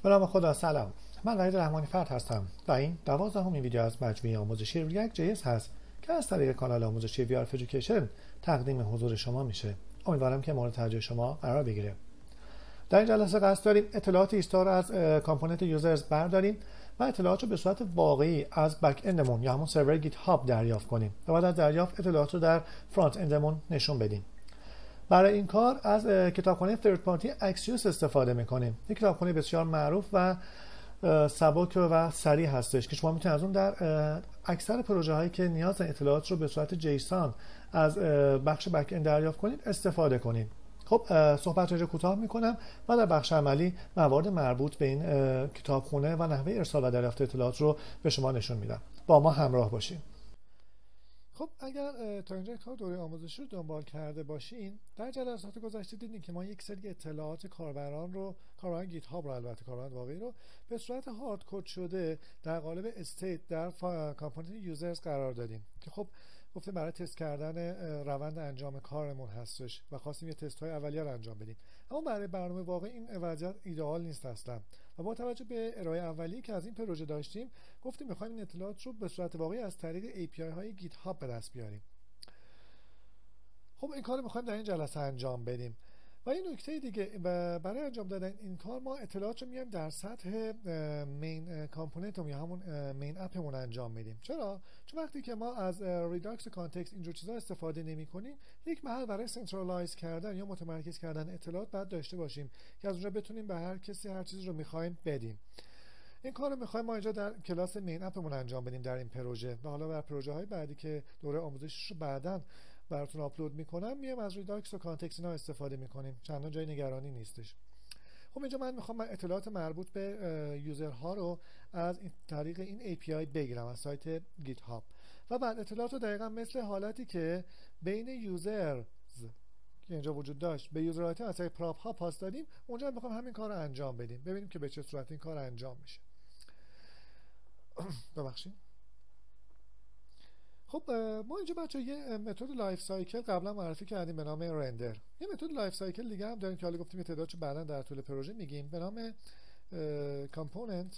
به نام خدا. سلام، من وحید رحمانی فرد هستم و این 12مین ویدیو از مجموعه آموزشی React.js هست که از طریق کانال آموزشی VRF Education تقدیم حضور شما میشه. امیدوارم که مورد توجه شما قرار بگیره. در این جلسه قصد داریم اطلاعات ایستا رو از کامپوننت یوزرز برداریم و اطلاعات رو به صورت واقعی از بک اندمون یا همون سرور گیت هاب دریافت کنیم و بعد از دریافت اطلاعات رو در فرانت اندمون نشون بدیم. برای این کار از کتابخانه ثرد پارتی اکسیوس استفاده میکنیم. یک کتابخانه بسیار معروف و سبک و سریع هستش که شما میتونید از اون در اکثر پروژه هایی که نیاز اطلاعات رو به صورت جیسون از بخش بک اند دریافت کنید استفاده کنید. خب صحبت رو کوتاه میکنم و در بخش عملی موارد مربوط به این کتابخانه و نحوه ارسال و دریافت اطلاعات رو به شما نشون میدم. با ما همراه باشید. خب اگر تا اینجا کار دوره آموزشی رو دنبال کرده باشین، در جلسات گذشته دیدین که ما یک سری اطلاعات کاربران گیت هاب رو، البته کاربران واقعی رو به صورت هارد کد شده در قالب استیت در کامپوننت یوزرز قرار دادیم که خب گفتیم برای تست کردن روند انجام کارمون هستش و خواستیم یه تست های اولیه رو انجام بدیم. اما برای برنامه واقعی این وضعیت ایدئال نیست اصلا و با توجه به ارائه اولیه که از این پروژه داشتیم گفتیم می‌خوایم این اطلاعات رو به صورت واقعی از طریق API های گیت هاب به دست بیاریم. خب این کار رو می‌خوایم در این جلسه انجام بدیم و این نکته دیگه برای انجام دادن این کار ما اطلاعات رو میایم در سطح مین کامپوننتمون یا همون مین اپمون انجام میدیم. چرا؟ چون وقتی که ما از ریداکس کانتکست اینجور چیزا استفاده نمی‌کنیم، یک محل برای سنترالایز کردن یا متمرکز کردن اطلاعات باید داشته باشیم که از اونجا بتونیم به هر کسی هر چیزی رو می‌خوایم بدیم. این کار رو می‌خوایم ما اینجا در کلاس مین اپمون انجام بدیم در این پروژه و حالا در پروژه‌های بعدی که دوره آموزشش رو بعداً براتون آپلود میکنم میام از ریداکس و کانتکست اینا استفاده میکنیم. چندان جای نگرانی نیستش. خب اینجا من میخوام اطلاعات مربوط به یوزرها رو از این طریق این API بگیرم از سایت گیت هاب و بعد اطلاعات رو دقیقا مثل حالتی که بین یوزرز که اینجا وجود داشت به یوزر آیتم از طریق پراپ ها پاس دادیم، اونجا میخوام همین کار رو انجام بدیم. ببینیم که به چه صورت این کار انجام میشه. ببخشید. خب ما اینجا بچه یه متد لایف سایکل قبلا معرفی کردیم به نام رندر. یه متد لایف سایکل دیگه هم داریم که حالا گفتیم تعدادشو بعداً در طول پروژه میگیم به نام کامپوننت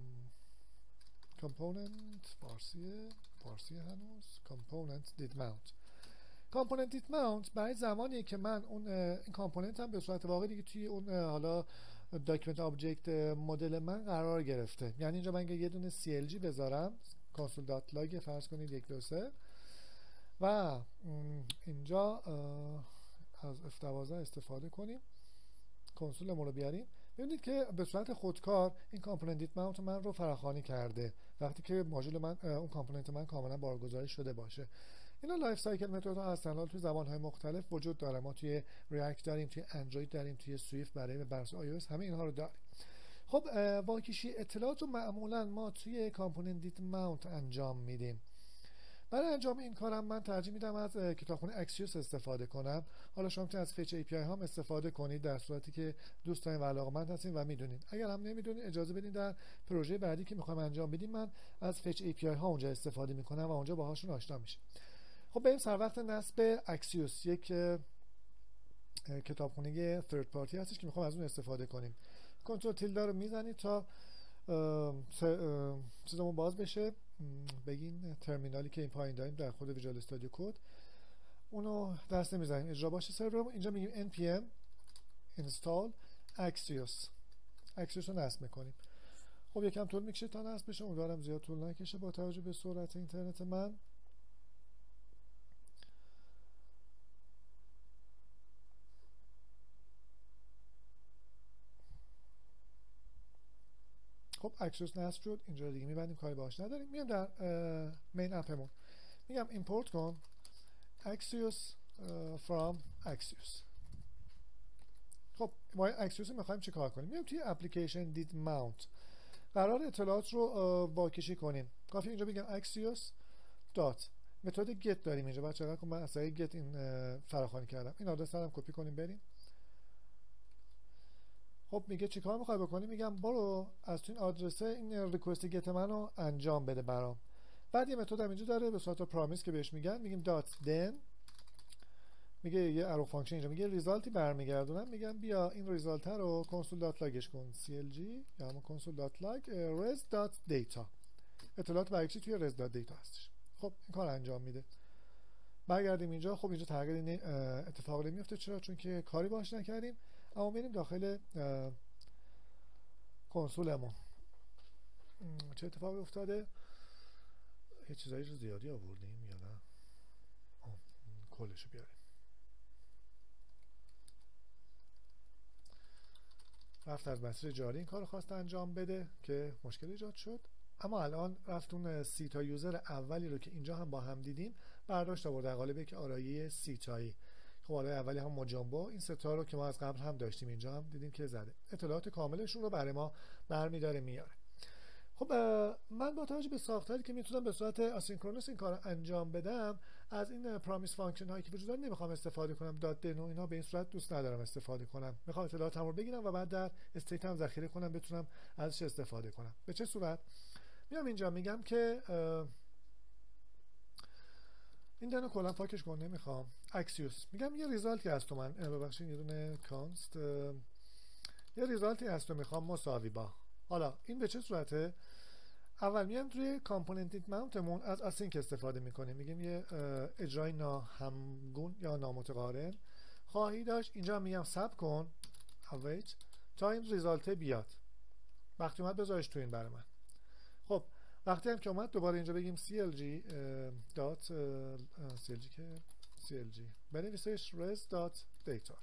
فارسی هنوز کامپوننت دید ماونت. کامپوننت دید ماونت برای زمانی که من اون این کامپوننت هم به صورت واقعی دیگه توی اون حالا داکیومنت آبجکت مدل من قرار گرفته. یعنی اینجا من یه دونه CLG بذارم console.log فرض کنید 1 2 3 و اینجا از F12 استفاده کنیم، کنسولمون رو بیاریم. ببینید که به صورت خودکار این کامپوننت دیت ماونت من رو فراخوانی کرده وقتی که ماژول من اون کامپوننت من کاملا بارگذاری شده باشه. اینا لایف سایکل متد ها هستن، توی زبان‌های مختلف وجود داره. ما توی ریاکت داریم، توی اندروید داریم، توی سویفت برای برس iOS همه اینها رو داریم. خب واکشی اطلاعات رو معمولا ما توی کامپوننت دیت ماونت انجام میدیم. برای انجام این کارم من ترجیح میدم از کتابخانه اکسیوس استفاده کنم. حالا شما میتونید از فچ API هم استفاده کنید در صورتی که دوست دارین و علاقه‌مند هستین و میدونید. اگر هم نمیدونید اجازه بدین در پروژه بعدی که میخوام انجام بدیم من از فچ API ها اونجا استفاده میکنم و اونجا باهاشون آشنا میشیم. خب بریم سر وقت نصب اکسیوس. یک کتابخانه ثرد پارتی هستش که میخوام از اون استفاده کنیم. کنترل تیلده رو میزنید تا چیزمون باز بشه. بگین ترمینالی که این پایین داریم در خود ویژوال استودیو کد اونو دست نمیزنیم اجرا باشه سرورمون. اینجا میگیم npm install axios رو نصب میکنیم. خب یکم طول میکشه تا نصب بشه، امیدوارم زیاد طول نکشه با توجه به سرعت اینترنت من. خب اکسیوس نصب شد. اینجا دیگه میبندیم، کاری باهاش نداریم. میام در مین اپمون میگم ایمپورت کن اکسیوس from اکسیوس. خب ما اکسیوس رو میخوایم چه کار کنیم؟ میام توی اپلیکیشن دید ماونت قرار اطلاعات رو واکشی کنیم. کافی اینجا بگم اکسیوس دات متد گت داریم اینجا. بچه‌ها چقدر من از طریق گت این فراخوانی کردم. این آدرس رو هم کپی کنیم بریم. خب میگه چیکار میخوای بکنی؟ میگم برو از تو این آدرسه این ریکوست گت منو انجام بده برام. بعد یه متد هم اینجا داره به صورت پرامیس که بهش میگن، میگیم دات دن میگه یه ارو فانکشن اینجا میگه ریزالتی برمیگردونم، میگم بیا این ریزالت رو کنسول دات لاگش کن clg یا همون کنسول دات لاگ res دات دیتا، اطلاعات برای چی توی res دات دیتا هستش. خب این کار انجام میده. برگردیم اینجا. خب اینجا تغییر اتفاقی نمیفته. چرا؟ چون که کاری باش نکردیم. اما بریم داخل کنسولمون چه اتفاقی افتاده. یه چیزایی رو زیادی آوردیم یا نه؟ کلشو بیاریم. رفت از مسیر جاری این کار خواست انجام بده که مشکل ایجاد شد. اما الان رفتون سی تا یوزر اولی رو که اینجا هم با هم دیدیم برداشت آورد در قالب یک آرایه سی تایی. خب آرایه اولی هم مجامبو، این ستا رو که ما از قبل هم داشتیم اینجا هم دیدیم که زده، اطلاعات کاملشون رو برای ما برمی‌داره میاره. خب من با توجه به ساختاری که میتونم به صورت آسینکرونوس این کار انجام بدم، از این پرامیس فانکشن هایی که وجود داره نمیخوام استفاده کنم. دات دنو اینا به این صورت دوست ندارم استفاده کنم. میخوام اطلاعاتم رو بگیرم و بعد در استیت هم ذخیره کنم، بتونم ازش استفاده کنم. به چه صورت؟ میام اینجا میگم که این دنو کلا پاکش کن، نمیخوام. اکسیوس میگم یه ریزالتی هست تو من ببخشید یه دونه کانست یه ریزالتی هست تو میخوام مساوی با. حالا این به چه صورته؟ اول میام توی کامپوننت ماونتمون از اسینک استفاده میکنیم. میگیم یه اجرای ناهمگون یا نامتقارن خواهی داشت. اینجا میگم ثبت کن await تا این ریزالت بیاد. وقتی اومد بذارش تو این برای من. خب وقتی هم که اومد دوباره اینجا بگیم clg dot clg که clg بنویسش res dot data.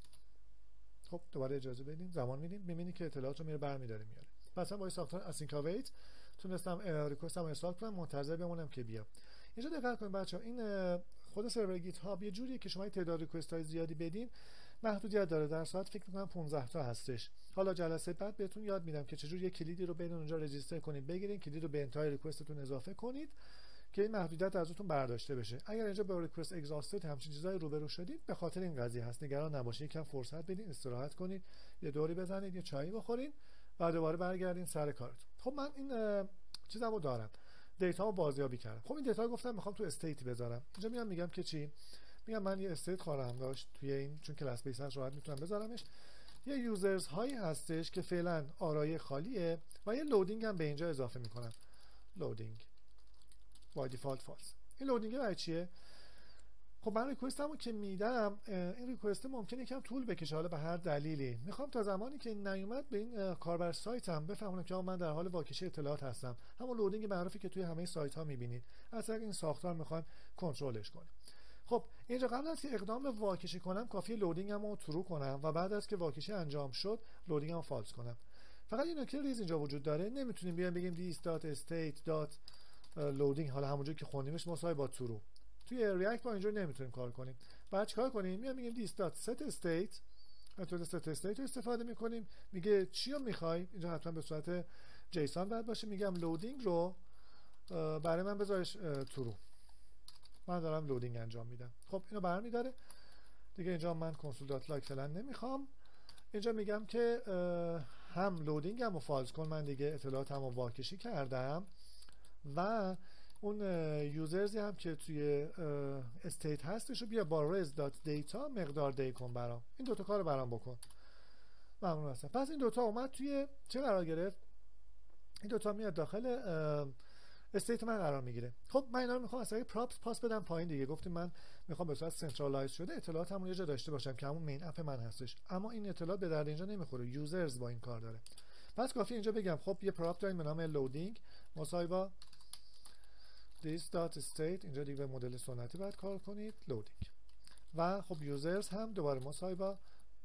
خب دوباره اجازه بدیم، زمان میدیم، میبینی که اطلاعات رو میره برمی‌داره میاره. پس من با این ساختار اسینک اویت تونستم ریکوست رو ارسال کنم، منتظر بمونم که بیا. اینجا دقت کنید بچه‌ها، این خود سرور گیت هاب یه جوریه که شما تعداد ریکوست های زیادی بدین محدودیت داره. در ساعت فکر می‌کنم 15 تا هستش. حالا جلسه بعد بهتون یاد میدم که چجوری یه کلیدی رو بین اونجا رجیستر کنید، بگیرید کلید رو به انتهای ریکوستتون اضافه کنید که این محدودیت ازتون برداشته بشه. اگر اینجا با ریکوست اگزاستد همچین چیزایی روبرو شدید به خاطر این قضیه هست. نگران نباشید، یکم فرصت بدین، استراحت کنید، یه دوری بزنید، یه چایی بخورین و دوباره برگردین سر کارتون. خب من این چیزمو دارم، دیتامو بازیابی کردم. خب این دیتا رو گفتم میخوام تو استیت بذارم. اینجا میگم که چی؟ میگم من یه استیت خواهم داشت توی این، چون کلاس بیس هست راحت میتونم بذارمش. یه یوزرز هایی هستش که فعلا آرایه خالیه و یه لودینگ هم به اینجا اضافه میکنم. لودینگ by default false. این لودینگ برای چیه؟ خب من ریکوستمو که میدم این ریکوست ممکنه یکم طول بکشه، حالا به هر دلیلی میخوام تا زمانی که نیومد به این کاربر سایتم بفهمونم که من در حال واکشه اطلاعات هستم. همون لودینگ معروفی که توی همه سایت ها میبینید. اصلا این ساختار میخوام کنترلش کنیم. خب اینجا قبل از که اقدام به واکشه کنم کافیه لودینگمو ترو کنم و بعد از که واکشه انجام شد لودینگمو فالس کنم. فقط این نکته ریز اینجا وجود داره، نمیتونیم بیایم بگیم this.state. لودینگ حالا همونجوری که خوندیمش مساوی با ترو. توی ریاکت با اینجوری نمیتونیم کار کنیم. بعد چیکار کنیم؟ میگیم this.setState، متد set state رو استفاده میکنیم. میگه چی رو میخوای؟ اینجا حتما به صورت جیسون باید باشه. میگم لودینگ رو برای من بذارش ترو. من دارم لودینگ انجام میدم. خب اینو برمیداره دیگه. اینجا من کنسول دات لاگ فعلا نمیخوام. اینجا میگم که هم لودینگم رو فالس کن، من دیگه اطلاعاتم رو واکشی کردم و اون یوزرزی هم که توی استیت هستش رو بیا با res dot data مقدار دی کن برام. این دوتا کار رو برام بکن. ممنون هستم. پس این دوتا اومد توی چه قرار گرفت؟ این دوتا میاد داخل استیت من قرار میگیره. خب من اینا رو میخوام از طریق پراپس پاس بدم پایین دیگه. گفتیم من میخوام به صورت سنترالایز شده اطلاعاتمون یه جا داشته باشم که همون مین اپ من هستش. اما این اطلاعات به درد اینجا نمیخوره. یوزرز با این کار داره. پس کافی اینجا بگم خب یه پراپ داریم به نام لودینگ مساوی با this.state. اینجا دیگه به مدل سنتی باید کار کنید loading. و خب یوزرز هم دوباره مساوی با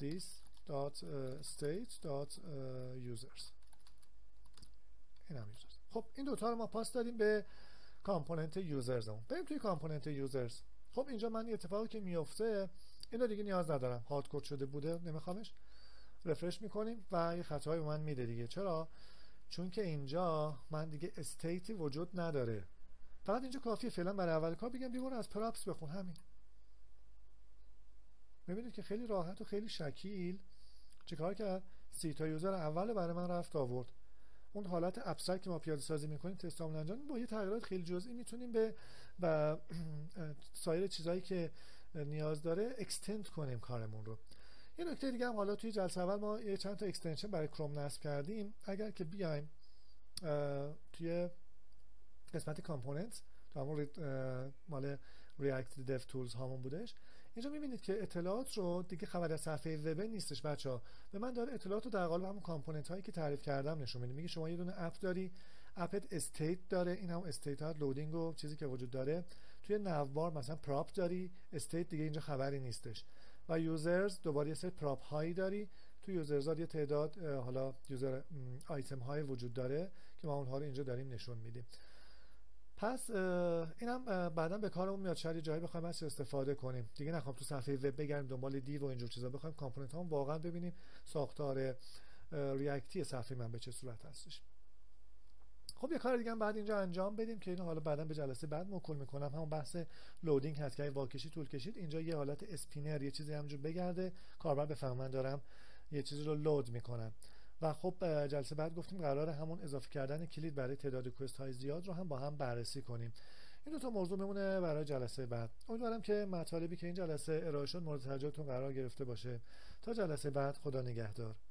this.state.users. این هم یوزرز. خب این دوتا رو ما پاس دادیم به کامپوننت یوزرزمون. بریم توی کامپوننت یوزرز. خب اینجا من یه اتفاقی که میفته اینو دیگه نیاز ندارم، هارد کد شده بوده نمیخوامش. رفرش میکنیم و یه خطایی به من میده دیگه. چرا؟ چون که اینجا من دیگه استیتی وجود نداره. فقط اینجا کافیه فعلا برای اول کار بگم بیباره از پراپس بخون. همین. میبینید که خیلی راحت و خیلی شکیل چیکار کرد؟ سی تا یوزر اول برای من رفت آورد. اون حالت ابسترکت که ما پیاده سازی میکنیم تست عامل انجام با یه تغییرات خیلی جزئی میتونیم به و سایر چیزایی که نیاز داره اکستند کنیم کارمون رو. یه نکته دیگه هم، حالا توی جلسه اول ما یه چند تا اکستنشن برای کروم نصب کردیم. اگر که بیایم توی قسمت کامپوننت، تو همون مال ریاکت دیو تولز هامون بودش، اینجا میبینید که اطلاعات رو دیگه خبر از صفحه وب نیستش بچه‌ها، به من داره اطلاعات رو در قالب همون کامپوننت هایی که تعریف کردم نشون میده. میگه شما یه دونه اپ داری، اپت استیت داره، این هم استیت ها لودینگ و چیزی که وجود داره. توی نوبار مثلا پراپ داری، استیت دیگه اینجا خبری نیستش. و یوزرز دوباره یه سری پراپ هایی داری، تو یوزرز ها یه تعداد حالا یوزر آیتم های وجود داره که ما اونها رو اینجا داریم نشون میدیم. پس اینم بعدا به کارمون میاد، شاید جایی بخوایم ازش استفاده کنیم دیگه. نخوام تو صفحه وب بگردیم دنبال دیو و اینجور چیزا، بخوایم کامپوننت ها واقعا ببینیم ساختار ریاکتی صفحه من به چه صورت هستش. خب یه کار دیگه هم بعد اینجا انجام بدیم که اینو حالا بعدا به جلسه بعد موکول میکنم. همون بحث لودینگ هست که واکشی طول کشید، اینجا یه حالت اسپینر یه چیزی همونجور بگرده، کاربر بفهمه من دارم یه چیزی رو لود میکنم. و خب جلسه بعد گفتیم قراره همون اضافه کردن کلید برای تعداد کوست های زیاد رو هم با هم بررسی کنیم. این دو تا موضوع میمونه برای جلسه بعد. امیدوارم که مطالبی که این جلسه ارائه شد مورد توجهتون قرار گرفته باشه. تا جلسه بعد، خدا نگهدار.